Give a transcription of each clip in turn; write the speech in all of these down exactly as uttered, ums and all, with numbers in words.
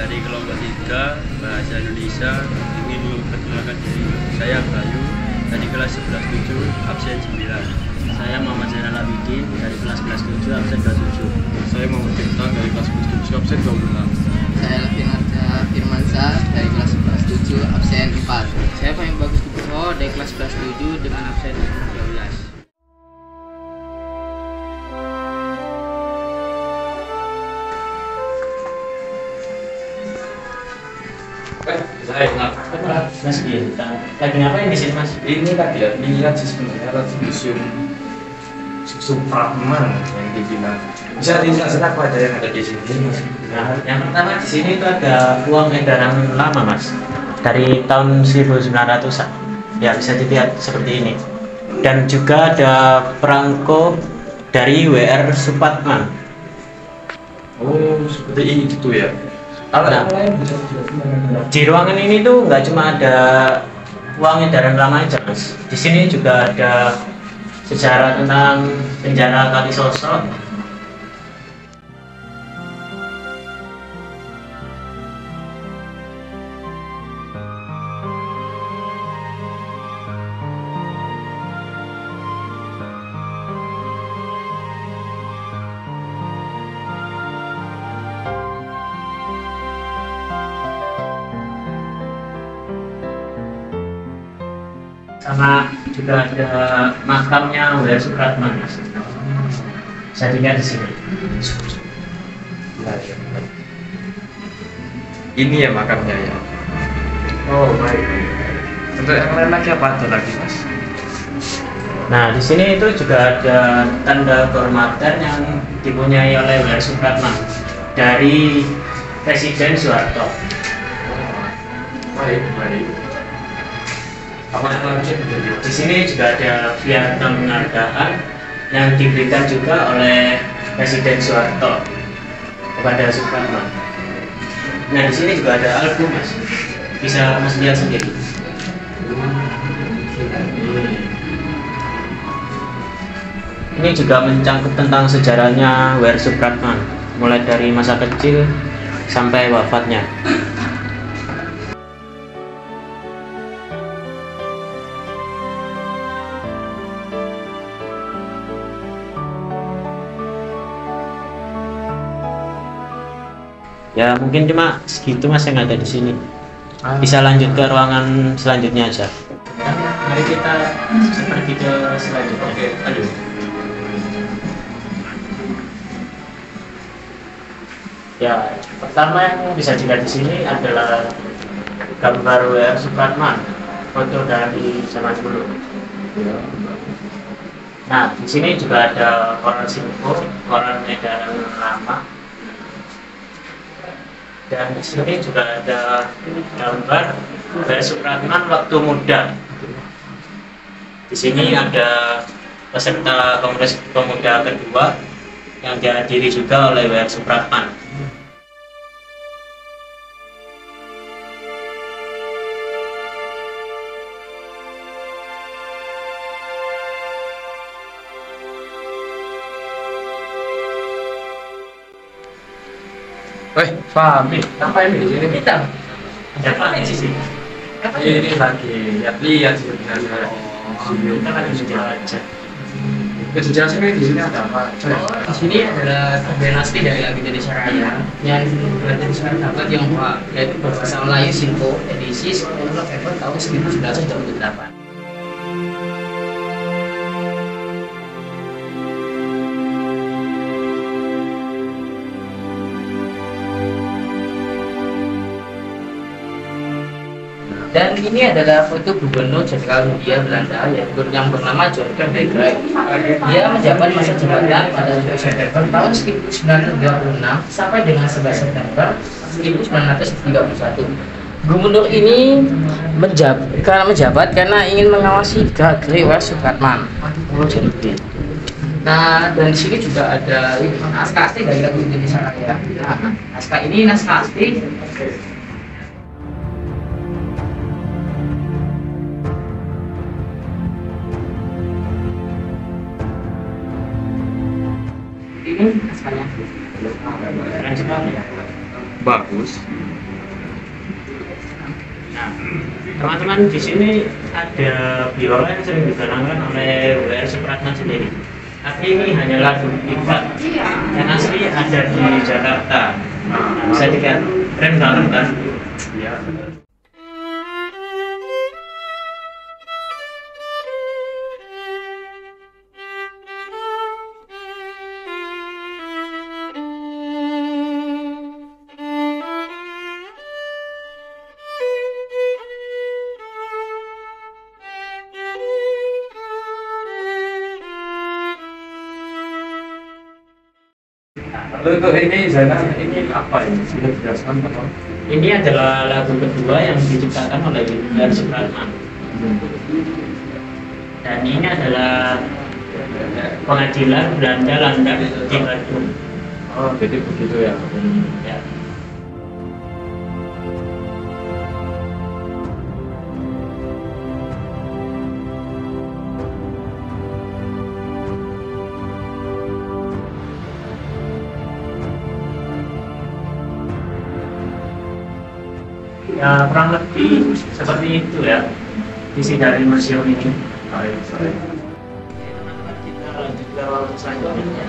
dari kelompok tiga Bahasa Indonesia. Ingin memperkenalkan diri. Saya Bayu dari kelas sebelas tujuh absen sembilan. Saya Muhammad Zainal Abidin dari kelas sebelas tujuh absen dua puluh tujuh. Saya Muhammad Bintang dari kelas sebelas tujuh absen dua puluh enam. Saya Lafinarda Firmansyah dari kelas sebelas tujuh absen empat. Saya Fahim Bagus Nugroho dari kelas sebelas tujuh dengan absen dua belas. Mas Gita, lagi ngapain di sini Mas? Ini tadi ya, lihat sih sebenarnya lagi museum Supratman yang dibina. Bisa dijelasin apa aja yang ada di sini, Mas? Nah, yang pertama di sini itu ada uang edaran lama Mas, dari tahun seribu sembilan ratusan. Ya bisa dilihat seperti ini. Dan juga ada perangko dari W R Supratman. Oh, seperti itu ya. Kalau Nah, yang lain bisa dijelasin. di ruangan ini tuh nggak cuma ada uang edaran lama aja Mas. Di sini juga ada sejarah tentang penjara Kalisosok. Sama juga ada makamnya W R Supratman. Saya tinggal di sini. Ini ya makamnya ya. Oh baik. Untuk yang lain lagi apa ada lagi, Mas? Nah di sini itu juga ada tanda kehormatan yang dipunyai oleh W R Supratman dari Presiden Soeharto. Baik, baik. Apa yang lagi? Di sini juga ada piagam penghargaan yang diberikan juga oleh Presiden Soeharto kepada Supratman. Nah di sini juga ada album Mas, bisa Mas lihat sendiri. Ini juga mencangkup tentang sejarahnya W R Supratman, mulai dari masa kecil sampai wafatnya. Ya mungkin cuma segitu Mas yang ada di sini. Bisa lanjut ke ruangan selanjutnya aja. Mari kita pergi ke selanjutnya. Oke, ayo. Ya, pertama yang bisa dilihat di sini adalah gambar W R Supratman, foto dari zaman dulu. Nah, di sini juga ada koran Sinpo, koran edaran lama. Dan di sini juga ada gambar W R Supratman waktu muda. Di sini ada peserta Kongres Pemuda kedua yang dihadiri juga oleh W R Supratman. Eh, Fahmi, ngapain di sini? Kita Ada apa di sini? Ini lagi lihat-lihat sebenarnya. Kita lagi sejarah aja. Bisa jelasin di sini ada apa? di sini adalah dinasti dari Abi Indonesia Raya yang berada di Sumatera Tionghoa, yaitu berbahasa Melayu Sinpo edisi sepuluh November tahun seribu sembilan ratus dua puluh delapan. Dan ini adalah foto Gubernur Jenderal Hindia Belanda yaitu yang bernama John van der Graaf. Dia menjabat masa jabatan pada tujuh September tahun seribu sembilan ratus dua puluh enam sampai dengan sebelas September seribu sembilan ratus tiga puluh satu. Gubernur ini menjabat karena menjabat karena ingin mengawasi gerak W R Supratman. Nah, dan di sini juga ada naskah asli dari Lagu Indonesia Raya. Nah, naskah ini naskah asli ini naskahnya. Keren sekali. Bagus. Nah, teman-teman di sini ada biola yang sering digunakan oleh W R Supratman sendiri. Tapi ini hanyalah duplikat. Yang asli ada di Jakarta. Nah, bisa dilihat keren banget kan? Ya. Lalu untuk ini Zainal, ini apa ini? Sudah dijelaskan atau? Ini adalah lagu kedua yang diciptakan oleh W R Supratman. Dan ini adalah pengadilan Belanda Landak di Bandung. Oh, jadi begitu ya. Ya. Ya kurang lebih seperti itu ya isi dari museum ini. Baik, baik. Teman-teman, kita lanjut ke selanjutnya.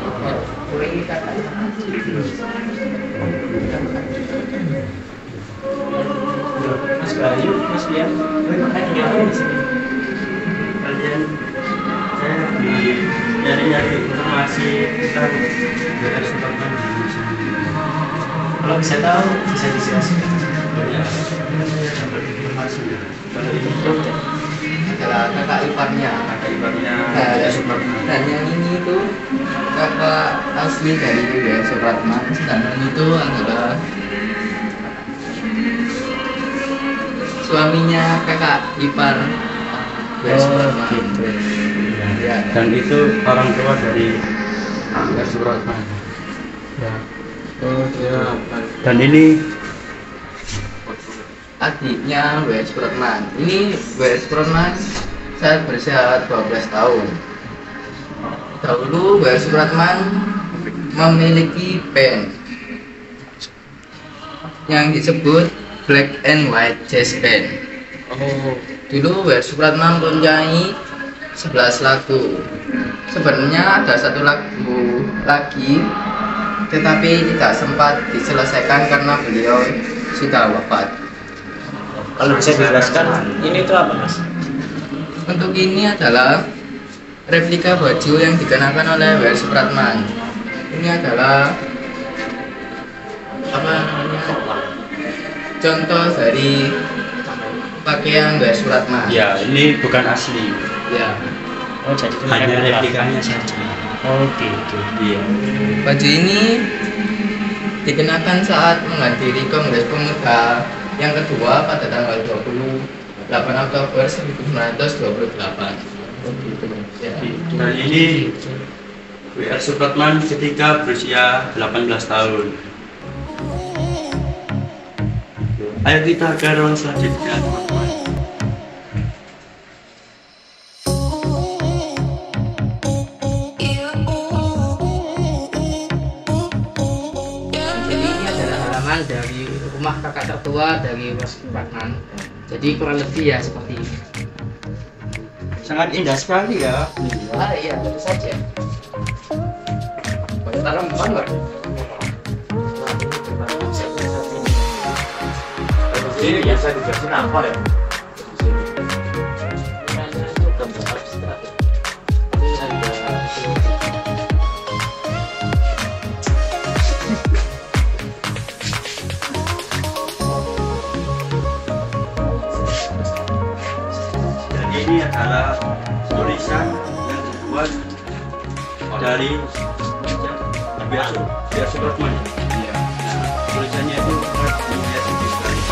Mas Bayu, Mas Lian, makanya ngapain di sini? Kalian saya lagi nyari-nyari informasi tentang W R Supratman di museum ini. Kalau bisa tahu bisa dijelaskan. Ya, dapat informasi kalau ini adalah kakak iparnya. kakak iparnya W Dan, R Supratman. dan yang ini tuh kakak asli dari W R Supratman, sedangkan itu adalah suaminya kakak ipar W R Supratman. gitu. Ya. Dan itu orang tua dari W R Supratman. Ya. Oh, ya. Dan ini Adiknya W R Supratman. Ini W R Supratman saat berusia dua belas tahun. Dahulu W R Supratman memiliki band yang disebut Black and White Jazz Band. oh Dulu W R Supratman mempunyai sebelas lagu. Sebenarnya ada satu lagu lagi, tetapi tidak sempat diselesaikan karena beliau sudah wafat. Kalau bisa dijelaskan, ini tuh apa Mas? Untuk ini adalah replika baju yang dikenakan oleh W R Supratman. Ini adalah apa namanya? Contoh dari pakaian W R Supratman. ya, ini bukan asli, Ya. Oh, jadi cuma hanya replika. replikanya saja. Oh, gitu. Iya. Baju ini dikenakan saat menghadiri Kongres Pemuda yang kedua pada tanggal dua puluh delapan Oktober seribu sembilan ratus dua puluh delapan. Oh, gitu. Ya. Dan ini W R Supratman ketika berusia delapan belas tahun. Ayo kita ke ruang selanjutnya, teman-teman. Jadi ini adalah halaman dari rumah kakak tertua dari W R Supratman. Jadi kurang lebih ya seperti ini. Sangat indah sekali ya. Ah iya, tentu saja. Banyak tanaman nggak? Ini biasa dijelasin apa ya? Dan ini adalah tulisan yang dibuat dari biasa biasa Supratman. Iya. Tulisannya itu biasa sekali.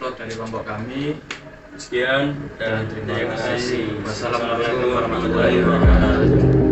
contoh dari kelompok kami. Sekian dan terima kasih. Wassalamualaikum warahmatullahi wabarakatuh.